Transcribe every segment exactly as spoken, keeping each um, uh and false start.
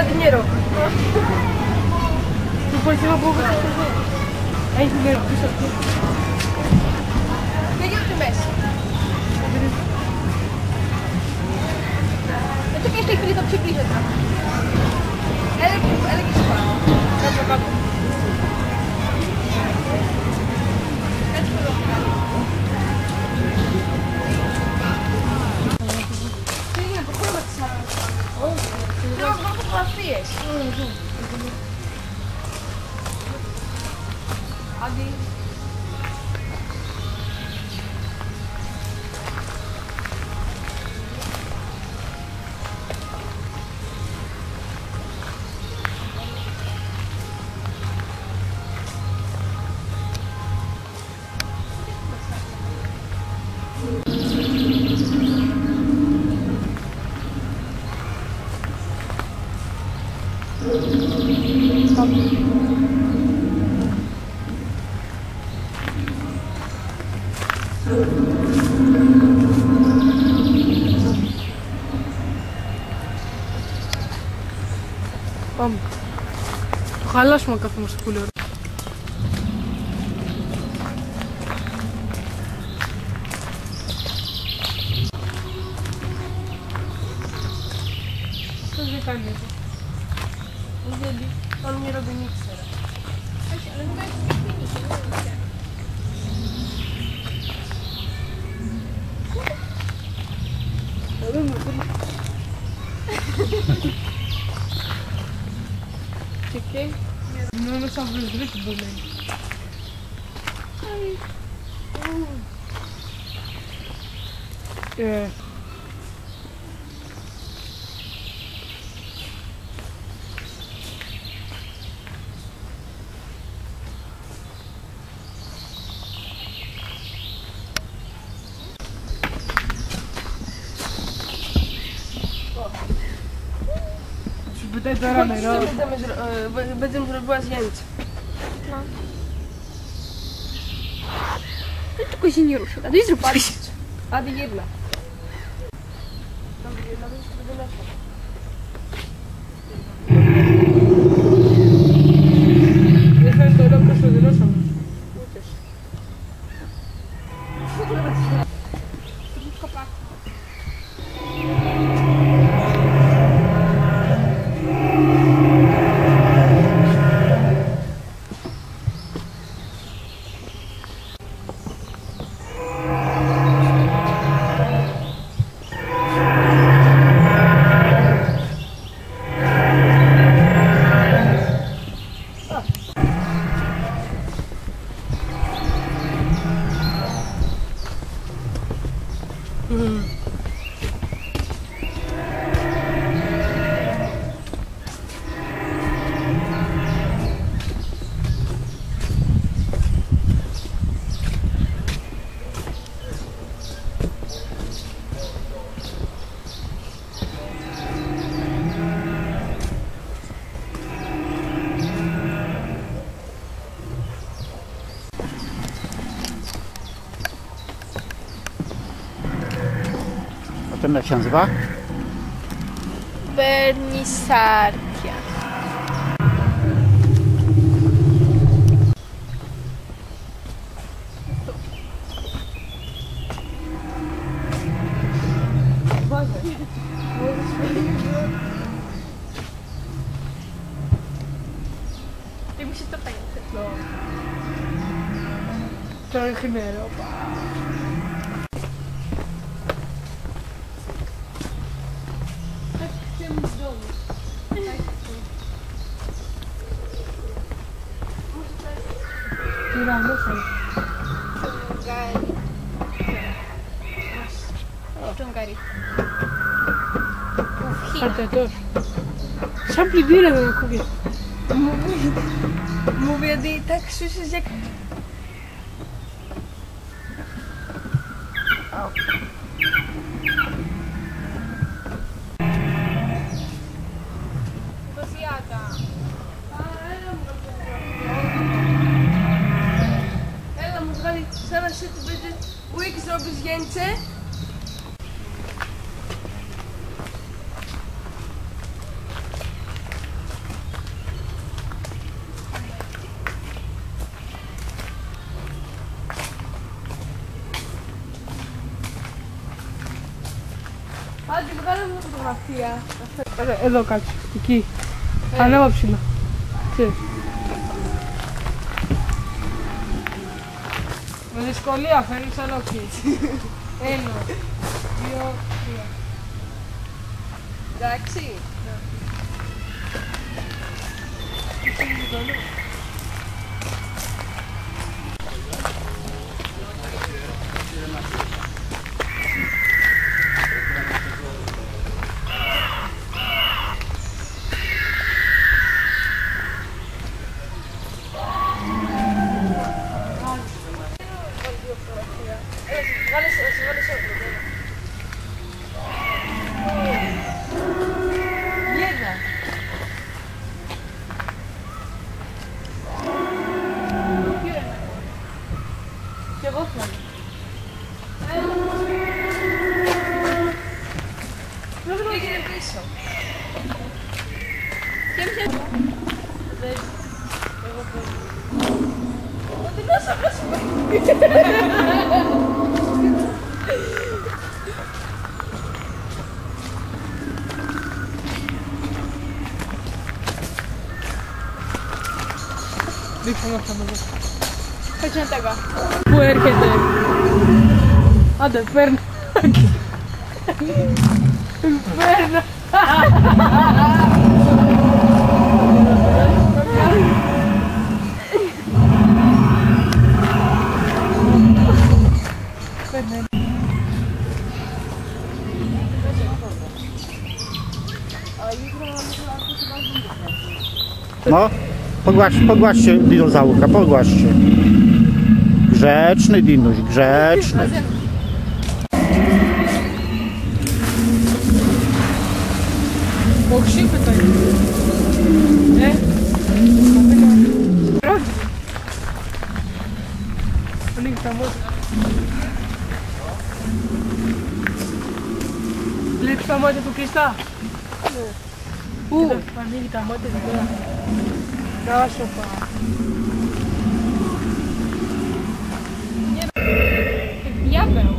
dinero. Tu puedes ir a poco. Hay dinero. ¿Qué yo te ves? Esto que estoy escrito przybliżę tam. Elektryk spada. Dobrze, babu. Nie, bo kurwa to samo. No, no to chyba jest. Adi. Πάμε. Το χαλάσουμε κάθε μας το κουλέρ. Πώς δεν κάνει αυτό. Γιατί τον μύρο δεν ήξερα. Όχι, αλλά δεν έχει σπίτι, δεν είναι. Δεν είναι. Και no nos abres rico também. Ai. É. Tutaj do ramy, no. Będę zrobiła zdjęcie. No. Tylko się nie ruszy. Adi zrób zdjęcie. Adi jedna. Dobra, jedna będzie to lepsza. Jest to dobro, że wynoszą. Uciesz. Kopak. Mm. Ten jak się nazywa? Bernisarkia. Ty musisz to pamiętać. No. Trochę chimero. Tirando sen. Dżungari. Parte też. Sampli wiele na kubie. Mówię, i tak słyszysz jak... Zaraz się tu będzie łyk zrobi zdjęcie. φωτογραφία. Εδώ κάτσε, εκεί. Ανέβα ψηλά. Με δυσκολία φέρνεις ολόκληρη. Ένα, δύο, τρία. Εντάξει. Και εγώ θέλω. Πήγαινε πίσω. Και ποια... Εγώ θέλω. Ότι δώσα πρόσωπα. Δείξε να φτάνω εδώ. Κάτσε να τα κάνω. Πού έρχεται. Άντε, παίρνω. Παίρνω. No, pogłaś, pogłaście dinozaurka, pogłaście. Grzeczny dinuś, grzeczny. Ох, ще питання. Е? Правда? У них там от. Лип там от του Κριστά. Πού? Ανοίγει τα μάτια του τώρα. Να σου πάω. Diabeł.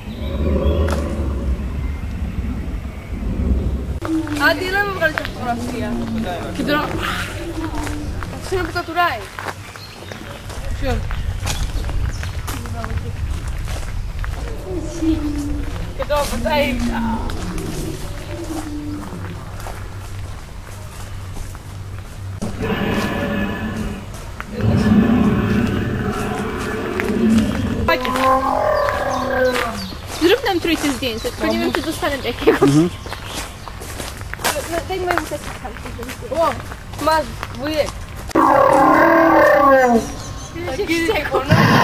Άντι, δεν με βγάλει τα φωτογραφία. Και τώρα... Αυτό είναι που τα τουράει. Ποιον? Και τώρα πατάει. Zrób nam trójce zdjęcie, tylko nie wiem, czy dostanę jakiegoś. Daj mojemu taki tam. Ω, μας, βουλιέ. Ja się wściekłam.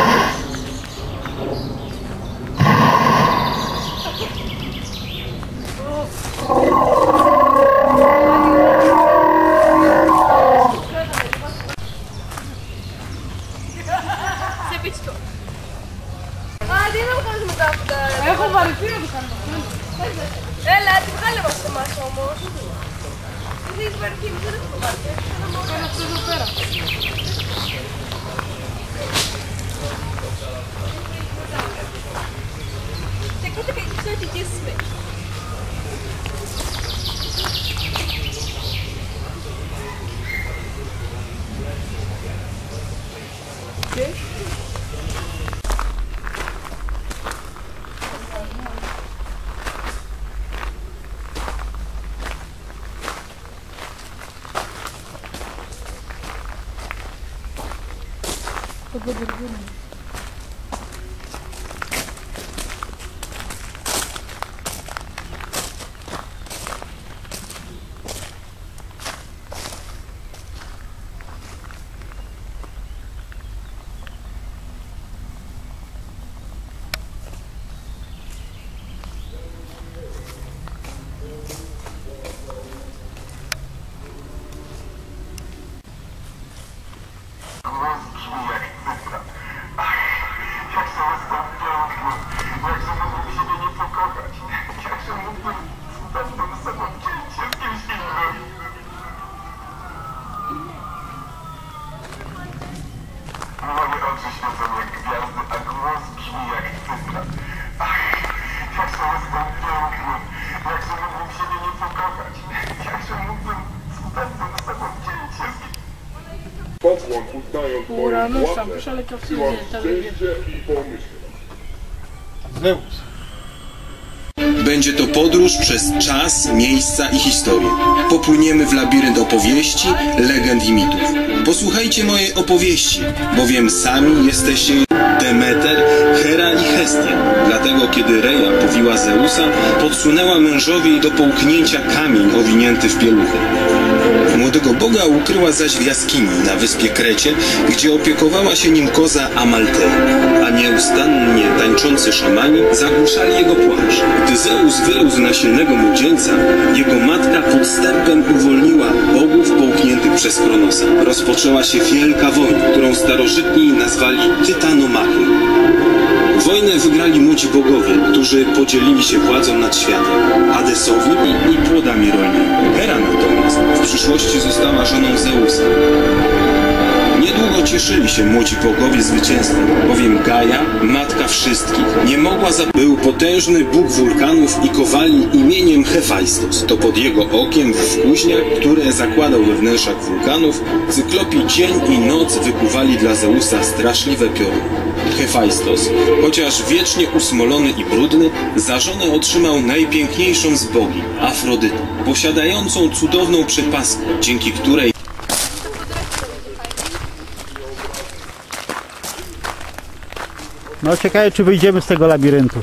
Σε πίτσο. Άντι, δεν μου κάνεις μετά αυτά. Έχω βαρεθεί να το κάνω. Έλα, τη βγάλε μας εμάς όμως. Δεν έχεις βαρεθεί, δεν έχω βαρεθεί. Κάνω αυτό εδώ πέρα. Και κάτω και ξέρω τι κοίσεις. Το ποδερβούνι. kapłan, uznając moją Uranusa, władzę, przeleciał w siłam Syrię, to wyjdzie. szczęście i pomyśl. Zeus. Będzie to podróż przez czas, miejsca i historię. Popłyniemy w labirynt opowieści, legend i mitów. Posłuchajcie mojej opowieści, bowiem sami jesteście Demeter, Hera i Hestia. Dlatego kiedy Reja powiła Zeusa, podsunęła mężowi do połknięcia kamień owinięty w pieluchę. Młodego boga ukryła zaś w jaskini na wyspie Krecie, gdzie opiekowała się nim koza Amaltea, a nieustannie tańczący szamani zagłuszali jego płacz. Gdy Zeus wyrósł na silnego młodzieńca, jego matka podstępem uwolniła bogów połkniętych przez Kronosa. Rozpoczęła się wielka wojna, którą starożytni nazwali Tytanomachia. Wojnę wygrali młodzi bogowie, którzy podzielili się władzą nad światem, Hadesowi i, i płodami rolnymi. Hera natomiast w przyszłości została żoną Zeusa. Niedługo cieszyli się młodzi bogowie zwycięstwem, bowiem Gaja, matka wszystkich, nie mogła za... Był potężny bóg wulkanów i kowali imieniem Hefajstos. To pod jego okiem w kuźniach, które zakładał we wnętrzach wulkanów, cyklopi dzień i noc wykuwali dla Zeusa straszliwe pioruny. Hefajstos, chociaż wiecznie usmolony i brudny, za żonę otrzymał najpiękniejszą z bogi, Afrodytę, posiadającą cudowną przepaskę, dzięki której No ciekawe, czy wyjdziemy z tego labiryntu.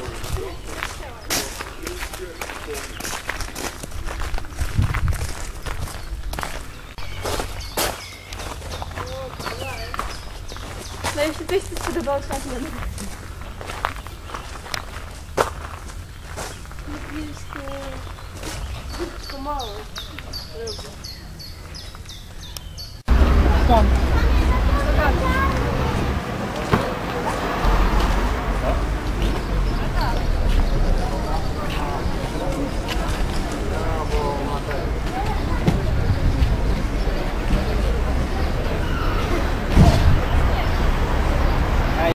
No jeśli coś się spodobało, to nie. Tam.